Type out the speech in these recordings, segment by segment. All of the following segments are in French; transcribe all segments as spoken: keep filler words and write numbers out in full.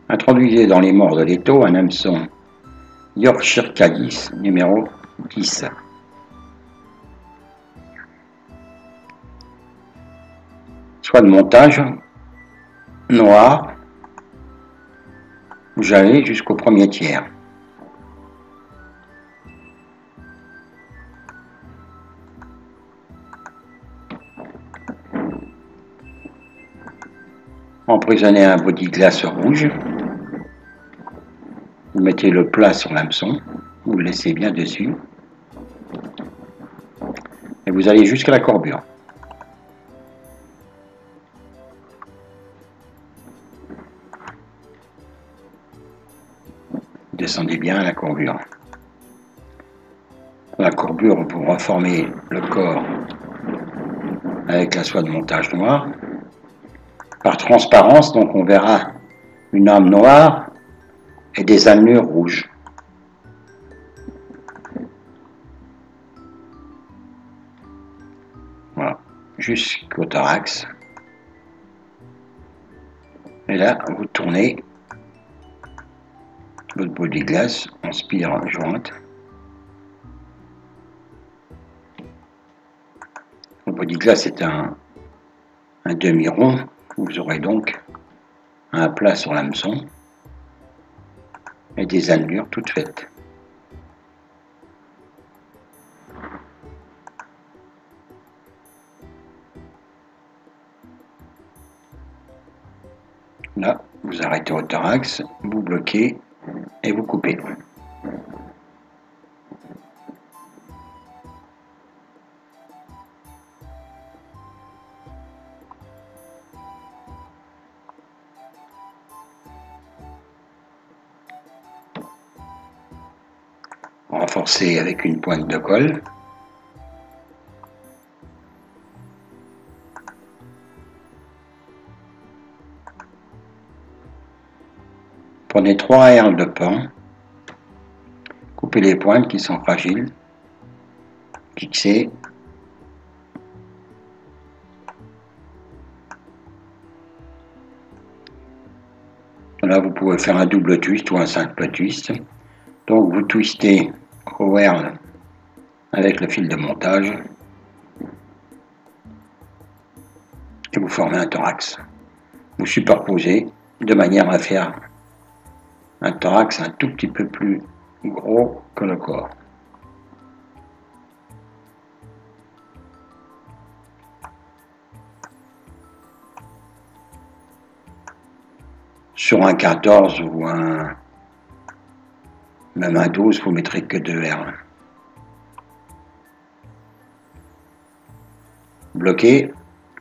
Introduisez dans les morts de l'étau un hameçon Yorkshire Cadiz numéro dix. Soit de montage noir, où j'allais jusqu'au premier tiers. Emprisonnez un body glace rouge. Vous mettez le plat sur l'hameçon, vous le laissez bien dessus, et vous allez jusqu'à la courbure. Descendez bien à la courbure. La courbure, vous reformez le corps avec la soie de montage noire. Par transparence, donc on verra une âme noire et des annelures rouges. Voilà, jusqu'au thorax. Et là, vous tournez votre body glace en spire jointe. Le body glace est un, un demi-rond. Vous aurez donc un plat sur l'hameçon et des annelures toutes faites. Là, vous arrêtez au thorax, vous bloquez et vous coupez. Renforcez avec une pointe de colle. Prenez trois herles de pain, coupez les pointes qui sont fragiles, fixez. Là, vous pouvez faire un double twist ou un simple twist. Donc, vous twistez au herle avec le fil de montage et vous formez un thorax. Vous superposez de manière à faire un thorax un tout petit peu plus gros que le corps. Sur un quatorze ou un même un douze, vous mettrez que deux herles. Bloquez.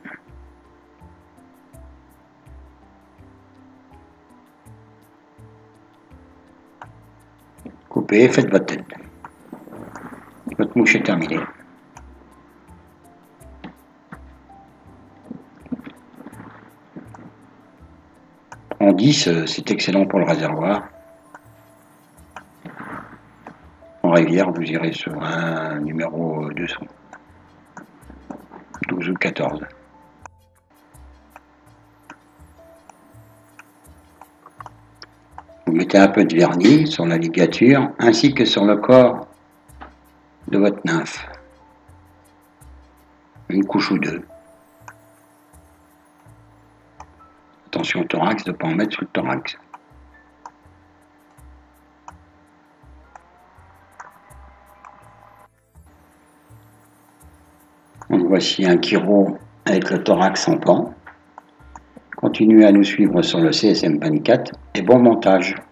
Coupez, faites votre tête. Votre mouche est terminée. En dix, c'est excellent pour le réservoir. En rivière, vous irez sur un numéro deux cents, douze ou quatorze. Vous mettez un peu de vernis sur la ligature ainsi que sur le corps de votre nymphe. Une couche ou deux. Attention au thorax, de ne pas en mettre sur le thorax. Donc voici un chiro avec le thorax en pan. Continuez à nous suivre sur le C S M vingt-quatre et bon montage.